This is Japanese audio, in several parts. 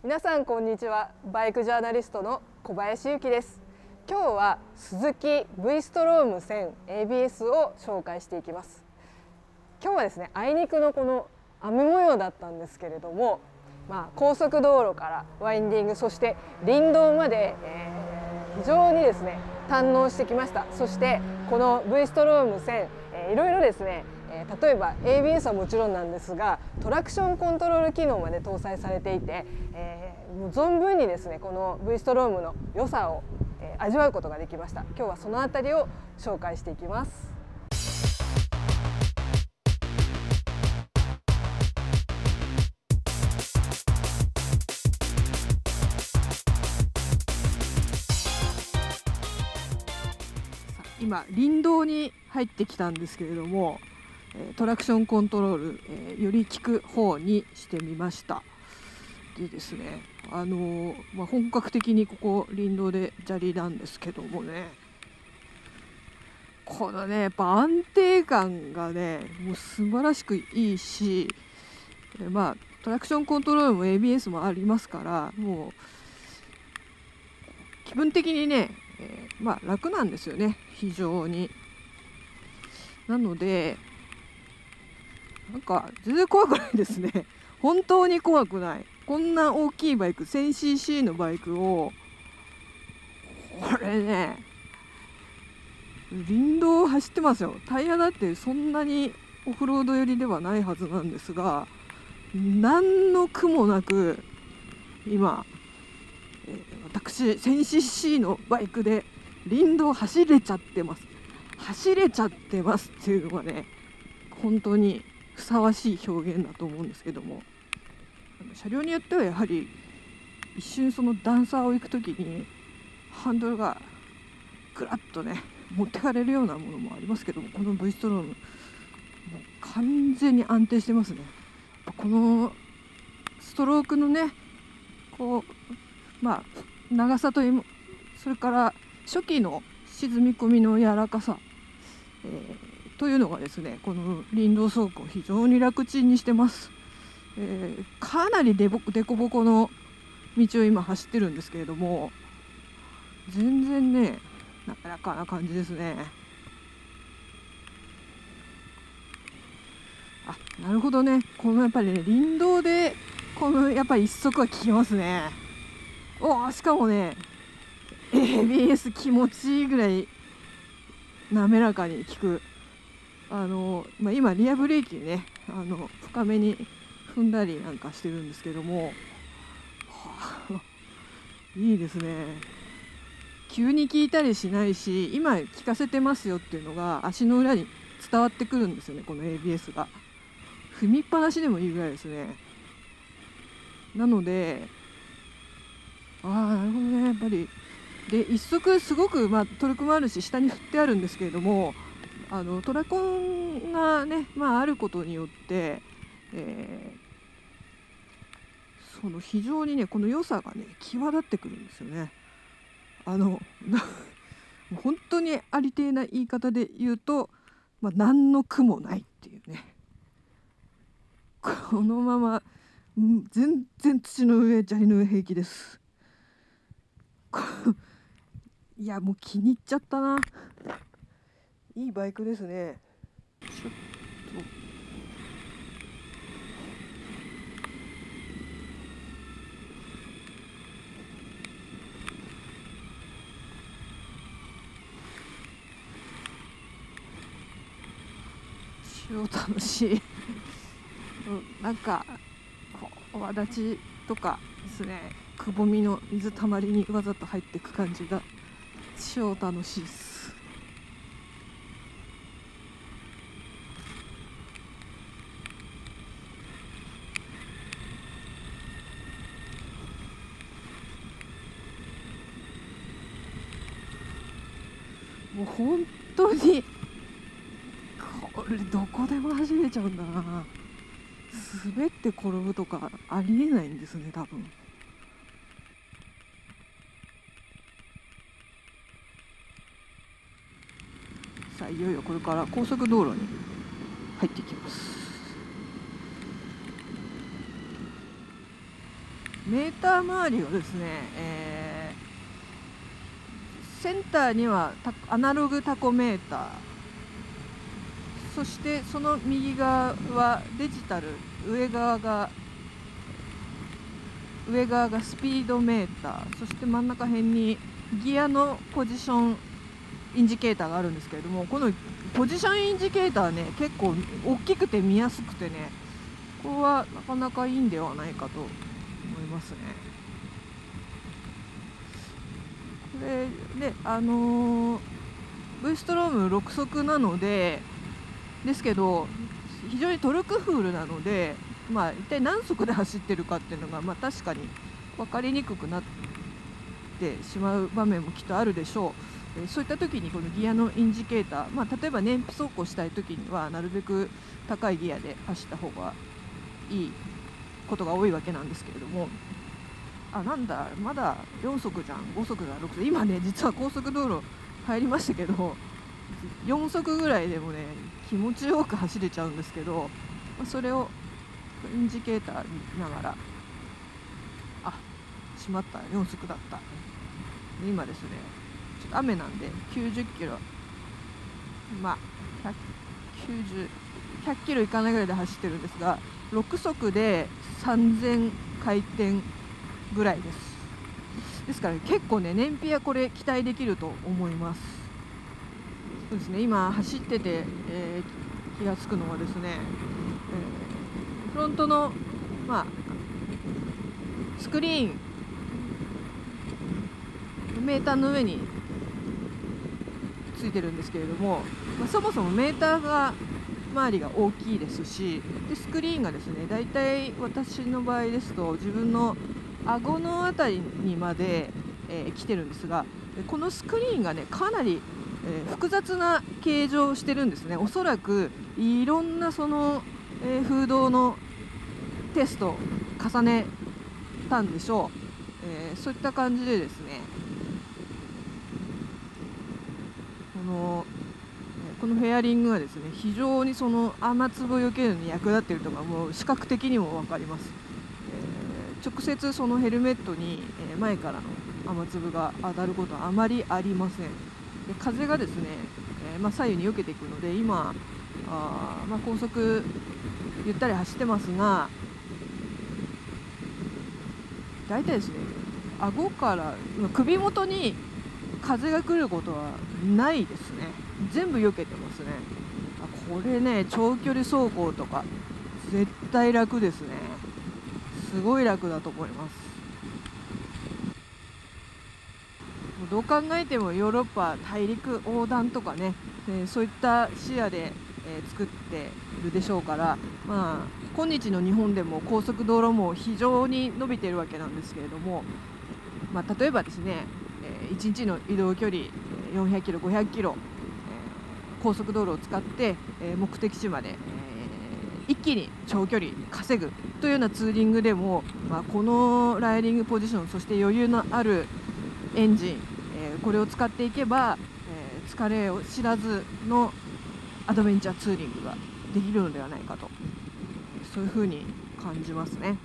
皆さんこんにちは。バイクジャーナリストの小林由紀です。今日はスズキ V ストローム 1000ABS を紹介していきます。今日はですね、あいにくのこの雨模様だったんですけれども、高速道路からワインディング、そして林道まで、非常にですね堪能してきました。そしてこの V ストローム1000、いろいろですね、例えば ABS はもちろんなんですが、トラクションコントロール機能まで搭載されていて、もう存分にですねこの V ストロームの良さを、味わうことができました。今日はそのあたりを紹介していきます。今林道に入ってきたんですけれども、トラクションコントロール、より効く方にしてみました。でですね、本格的にここ林道で砂利なんですけどもね、このねやっぱ安定感がねもう素晴らしくいいし、トラクションコントロールも ABS もありますから、もう気分的にね、楽なんですよね、非常に。なのでなんか全然怖くないですね。本当に怖くない。こんな大きいバイク 1000cc のバイクを、これね林道を走ってますよ。タイヤだってそんなにオフロード寄りではないはずなんですが、何の苦もなく今、私 1000cc のバイクで林道走れちゃってますっていうのがね本当にふさわしい表現だと思うんですけども、車両によってはやはり一瞬その段差を行く時にハンドルがぐらっとね持ってかれるようなものもありますけども、この V ストロームもう完全に安定してますね。このストロークのねこう長さという、それから初期の沈み込みの柔らかさ、というのがですねこの林道走行を非常に楽ちんにしてます。かなりでこぼこの道を今走ってるんですけれども、全然ね滑らかな感じですね。なるほどね、このやっぱりね林道でこのやっぱり一足は効きますね。しかもね ABS 気持ちいいぐらい滑らかに効く。今リアブレーキね深めに踏んだりなんかしてるんですけども、いいですね。急に効いたりしないし、今効かせてますよっていうのが足の裏に伝わってくるんですよね。この ABS が踏みっぱなしでもいいぐらいですね。なのでなるほどね、やっぱりで一足すごくトルクもあるし下に振ってあるんですけれども、トラコンがねあることによって、その非常にねこの良さがね際立ってくるんですよね。本当にありてえな言い方で言うと、何の苦もないっていうね。このまま全然土の上砂利の上平気です。いやもう気に入っちゃったな。いいバイクですね。ちょっと超楽しいなんか泡立ちとかですね、くぼみの水たまりにわざと入っていく感じが超楽しいです。もう本当にこれどこでも走れちゃうんだな。滑って転ぶとかありえないんですね多分。さあいよいよこれから高速道路に入っていきます。 メーター周りはですね、センターにはアナログタコメーター、そしてその右側はデジタル、上側がスピードメーター、そして真ん中辺にギアのポジションインジケーターがあるんですけれども、このポジションインジケーターね、結構大きくて見やすくてね、これはなかなかいいんではないかと思いますね。これでV ストローム6速なのですけど、非常にトルクフルなので、一体何速で走ってるかっていうのが、確かに分かりにくくなってしまう場面もきっとあるでしょう。そういった時にこのギアのインジケーター、例えば燃費走行したい時にはなるべく高いギアで走った方がいいことが多いわけなんですけれども、なんだまだ4速じゃん、5速だ6速、今ね実は高速道路入りましたけど、4速ぐらいでもね気持ちよく走れちゃうんですけど、それをインジケーター見ながら、しまった、4速だった。今ですね、ちょっと雨なんで90キロ、100キロいかないぐらいで走ってるんですが、6速で3000回転ぐらいです。ですから結構ね、燃費はこれ期待できると思います。そうですね、今走ってて、気がつくのはですね、フロントの、スクリーンメーターの上についてるんですけれども、そもそもメーターが周りが大きいですし、でスクリーンがですね、だいたい私の場合ですと自分の顎のあたりにまで、来てるんですが、このスクリーンがねかなり、複雑な形状をしてるんですね。おそらくいろんなその、風洞のテストを重ねたんでしょう。そういった感じでですね、このフェアリングはですね、非常にその雨粒を避けるのに役立っているとか、もう視覚的にも分かります。直接そのヘルメットに前からの雨粒が当たることはあまりありません。で風がですね、左右に避けていくので、今高速ゆったり走ってますが、大体ですね、顎から首元に風が来ることはないですね。全部避けてますね。これね、長距離走行とか絶対楽ですね。すごい楽だと思います。どう考えてもヨーロッパ大陸横断とかね、そういった視野で、作っているでしょうから、今日の日本でも高速道路も非常に伸びているわけなんですけれども、例えばですね、1日の移動距離400キロ500キロ、高速道路を使って、目的地まで、一気に長距離稼ぐというようなツーリングでも、このライディングポジション、そして余裕のあるエンジン、これを使っていけば、疲れを知らずのアドベンチャーツーリングができるのではないかと、そういうふうに感じますね。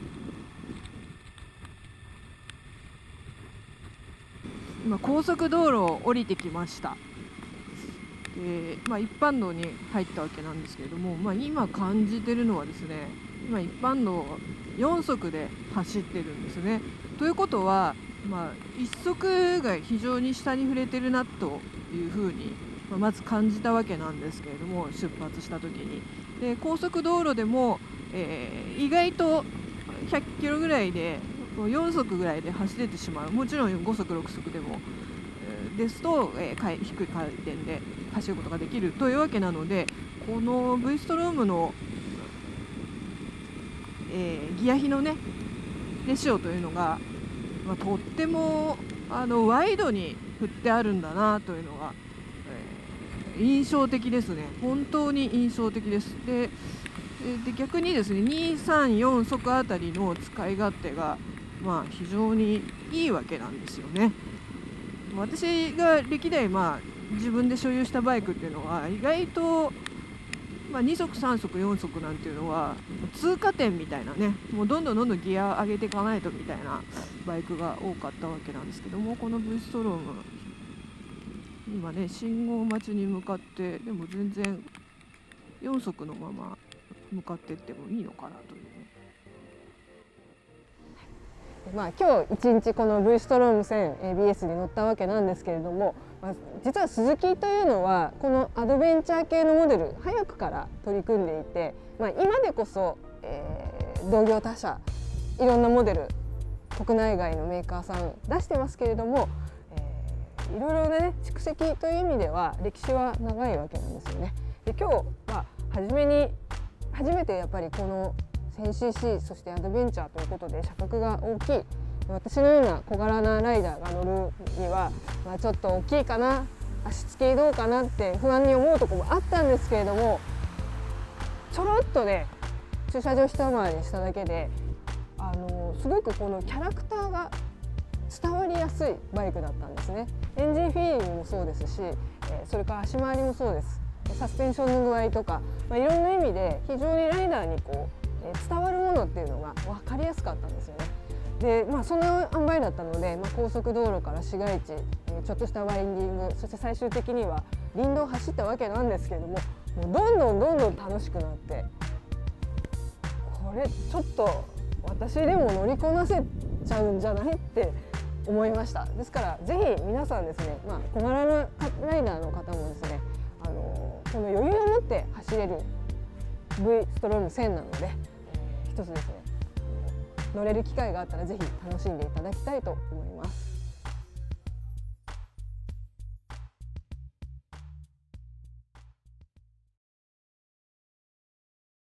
今高速道路を降りてきました。で、一般道に入ったわけなんですけれども、今感じてるのはですね、今一般道4速で走ってるんですね。ということは、1速が非常に下に触れてるなというふうに、まず感じたわけなんですけれども、出発した時に。で高速道路でも、意外と100キロぐらいで4速ぐらいで走れてしまう。もちろん5速6速でも、ですと、低い回転で走ることができるというわけなので、この V ストロームの、ギア比のねレシオというのが、とってもワイドに振ってあるんだなというのが、印象的ですね。本当に印象的です。で逆にですね、2、3、4速あたりの使い勝手が、非常にいいわけなんですよね。私が歴代自分で所有したバイクっていうのは意外と 2速3速4速なんていうのは通過点みたいなね、もうどんどんギア上げていかないとみたいなバイクが多かったわけなんですけども、この V ストローム今ね信号待ちに向かって、でも全然4速のまま向かっていってもいいのかなというね。 今日一日この V ストローム1000 ABS に乗ったわけなんですけれども、実はスズキというのはこのアドベンチャー系のモデル早くから取り組んでいて、今でこそ、同業他社いろんなモデル国内外のメーカーさん出してますけれども、いろいろなね蓄積という意味では歴史は長いわけなんですよね。で今日は初めてやっぱりこの 1000cc そしてアドベンチャーということで車格が大きい私のような小柄なライダーが乗るには、ちょっと大きいかな、足つきどうかなって不安に思うところもあったんですけれども、ちょろっとね駐車場一回りしただけですごくこのキャラクターが伝わりやすいバイクだったんですね。エンジンフィーリングもそうですし、それから足回りもそうです。サスペンションの具合とか、いろんな意味で非常にライダーに伝わるものっていうのが分かりやすかったんですよね。で、そんな塩梅だったので、高速道路から市街地、ちょっとしたワインディング、そして最終的には林道を走ったわけなんですけれども、もうどんどん楽しくなって、これちょっと私でも乗りこなせちゃうんじゃないって思いました。ですからぜひ皆さんですね、小柄なライダーの方もですね、この余裕を持って走れる V ストローム1000なので、一つですね乗れる機会があったらぜひ楽しんでいただきたいと思います。